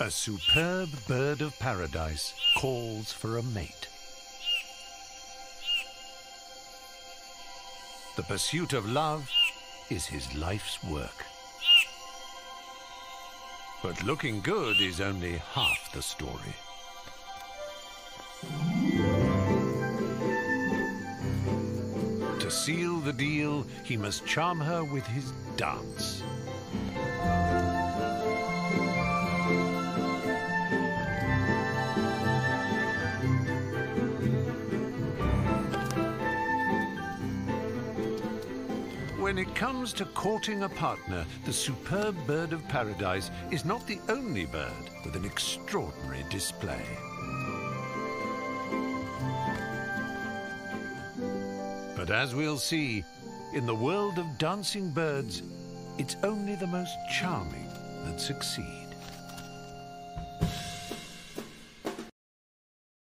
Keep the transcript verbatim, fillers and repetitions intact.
A superb bird of paradise calls for a mate. The pursuit of love is his life's work. But looking good is only half the story. To seal the deal, he must charm her with his dance. When it comes to courting a partner, the superb bird of paradise is not the only bird with an extraordinary display. But as we'll see, in the world of dancing birds, it's only the most charming that succeed.